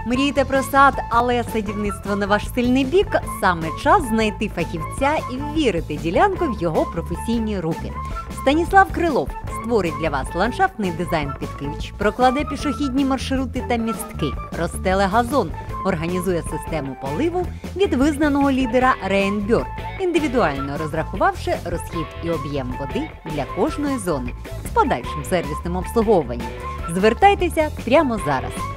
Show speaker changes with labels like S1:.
S1: Мрієте про сад, але садівництво не ваш сильний бік? Саме час знайти фахівця і ввірити ділянку в його професійні руки. Станіслав Крилов створить для вас ландшафтний дизайн під ключ, прокладе пішохідні маршрути та містки, розстеле газон, організує систему поливу від визнаного лідера Rainbird, індивідуально розрахувавши розхід і об'єм води для кожної зони з подальшим сервісним обслуговуванням. Звертайтеся прямо зараз.